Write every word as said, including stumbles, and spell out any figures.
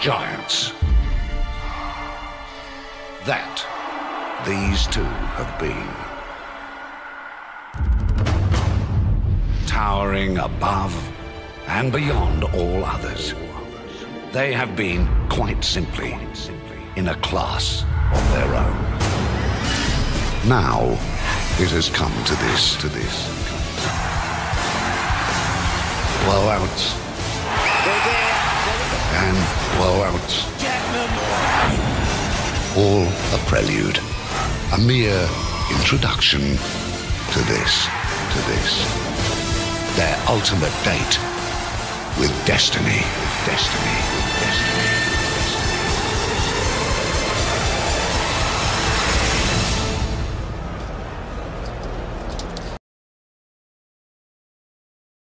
giants. That these two have been. Towering above and beyond all others. They have been, quite simply, in a class of their own. Now, it has come to this, to this. Blowouts. And blowouts. All a prelude. A mere introduction to this, to this. Their ultimate date with destiny, destiny, destiny.